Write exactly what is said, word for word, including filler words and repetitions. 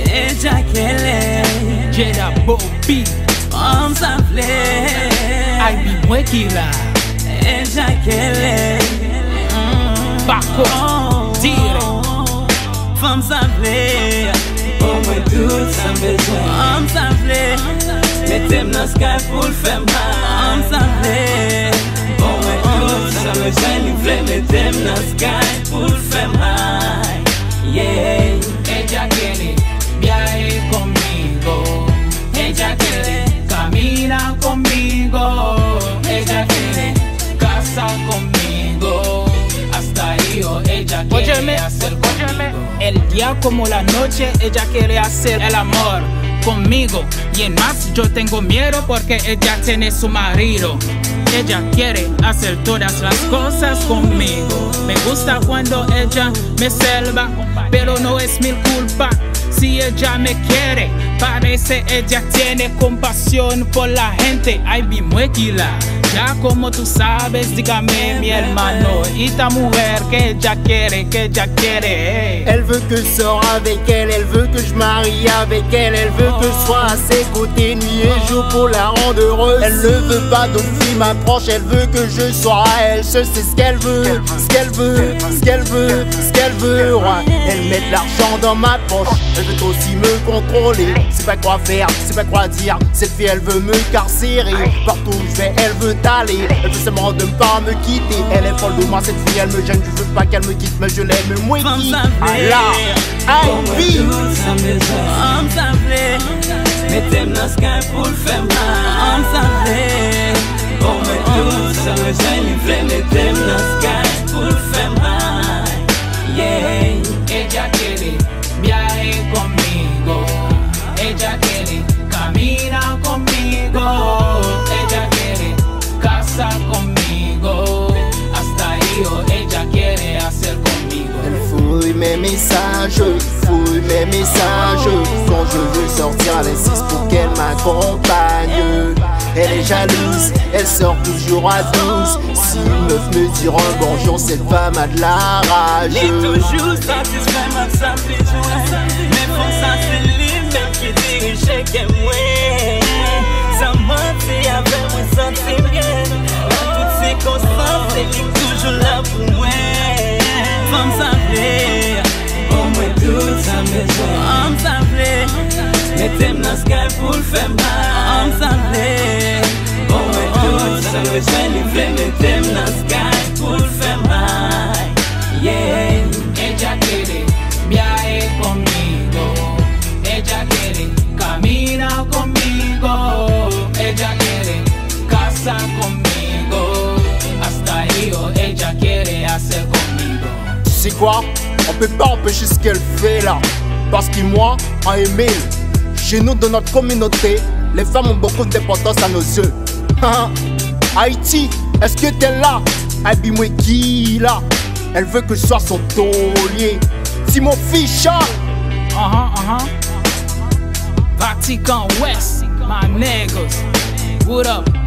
ella quiere Jada Bobby, Om Safle, I be Mwekila, ella quiere Bako, Dire, Om Safle, oh my dude, ça me besoin. Om Safle, mettez-moi dans sky pour le faire mal. Om Safle, oh my dude, ça me besoin. Mettez-moi dans sky pour le faire mal. Yeah, ella quiere viaje conmigo, ella quiere camina conmigo, ella quiere casa conmigo, hasta hijo ella quiere óyeme, hacer conmigo. El día como la noche ella quiere hacer el amor conmigo, y en más yo tengo miedo porque ella tiene su marido. Ella quiere hacer todas las cosas conmigo. Me gusta cuando ella me selva, pero no es mi culpa si ella me quiere. Parece ella tiene compasión por la gente. Ay, mi Mwekila, ya como tú sabes, dígame mi hermano, y ta mujer que ella quiere, que ella quiere. Elle veut que je sors avec elle, elle veut que je marie avec elle, elle veut que je sois à ses côtés nuit et jour pour la rendre heureuse. Elle ne veut pas d'autres filles m'approchent, elle veut que je sois à elle seule, c'est ce qu'elle veut, ce qu'elle veut, ce qu'elle veut, ce qu'elle veut. Ouais. Elle met de l'argent dans ma poche, elle veut aussi me contrôler. C'est pas quoi faire, c'est pas quoi dire, cette fille elle veut me carcérer. Partout où je vais, elle veut aller, elle veut seulement de ne pas me quitter. Elle est folle de moi, cette fille elle me gêne, je veux pas qu'elle me quitte, mais je l'aime moi qui. Allah, I be Om Safle, mettez-moi dans sky pour le faire mal. Om Safle, oh my dude, ça me gêne. Mettez-moi dans sky pour le faire mal. Yeah, ella quiere viaje conmigo, ella quiere camina conmigo, ella quiere casa conmigo, hasta hijo ella quiere hacer conmigo. Elle fouille mes messages, fouille mes messages. Quand je veux sortir, elle insiste pour qu'elle m'accompagne. Elle est jalouse, elle sort toujours à douze. Si une meuf me dira un bonjour, cette femme a de la rage. elle est toujours satisfait, ma ça fait jouer. Mais pour ça c'est lui-même qui dirige que moi. Ça mentit avec moi, sentir bien. Dans toutes ces constances, elle est toujours là pour moi. Om Safle, oh my dude, ça me besoin. Om Safle, mettez-moi dans sky pour le faire mal. Om Safle, oh my dude, ça me besoin. Mettez-moi dans sky pour le faire mal. Yeah, ella quiere viaje conmigo, ella quiere camina conmigo, ella quiere casa conmigo, hasta hijo ella quiere hacer conmigo. Tu sais quoi? On peut pas empêcher ce qu'elle fait là. Parce que moi, en Emile, chez nous dans notre communauté, les femmes ont beaucoup d'importance à nos yeux. Haïti, est-ce que t'es là? I be Mwekila. Elle veut que je sois son taulier. Simon Fischer. Uh huh, uh huh. Vatican West, my niggas. What up?